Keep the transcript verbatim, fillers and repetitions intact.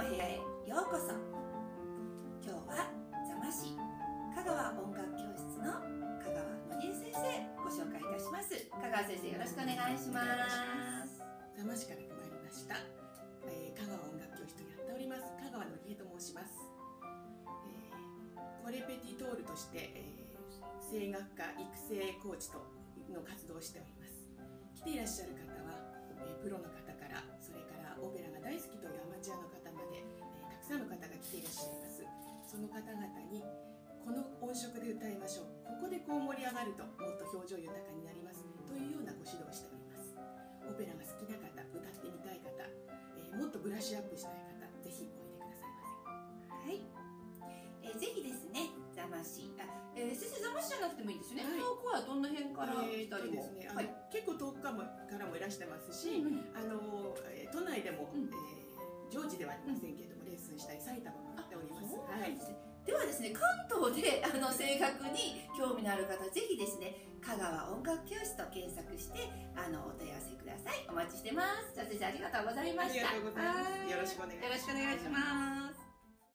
の部屋へようこそ。今日は座間市香川音楽教室の香川のりえ先生ご紹介いたします。香川先生よろしくお願いします。 座間市から参りました、えー、香川音楽教室をやっております香川のりえと申します。えー、コレペティトールとして、えー、声楽家育成コーチとの活動をしております。来ていらっしゃる方は、えー、プロの方からそれからオペラが大好きというアマチュアの方まで、えー、たくさんの方が来ていらっしゃいます。その方々にこの音色で歌いましょう、ここでこう盛り上がるともっと表情豊かになりますというようなご指導をしております。オペラが好きな方、歌ってみたい方、えー、もっとブラッシュアップしたい方、ぜひおいでくださいませ。 はい、えー、ぜひですね、座間市、あ、えー、先生座間市じゃなくてもいいですよね。はい、遠くはどんな辺から来たりも、 えーですね、はい、結構遠くからもいらしてますし、うんうん、あのえー、都内でも、うん、えー、常時ではありませんけれども、うん、レッスンしたり埼玉もやっております。はい。 ではですね、関東であの声楽に興味のある方、ぜひですね、香川音楽教室と検索してあのお問い合わせください。お待ちしてます。じゃあ先生ありがとうございました。 ありがとうございます。よろしくお願いします。 よろしくお願いします。